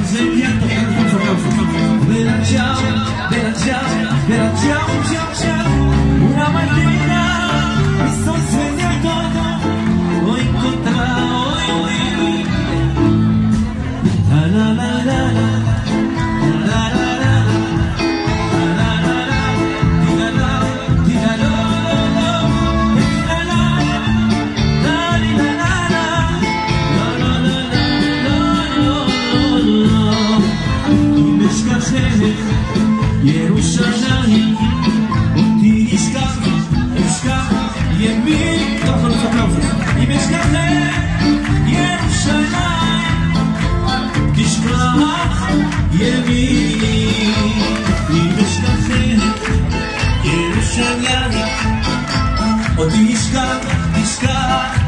del llanto, aplausos, aplausos. Bella ciao, bella ciao, bella ciao, ciao, ciao. Una mattina mi sto svegliando, ho incontrato la la la la la la la Jerusalem, ti iskach, Yemin, todos los aplausos. Y me escapé, Jerusalem, Tishkach, Yemin. Y me escapé, Jerusalem, Tishkach,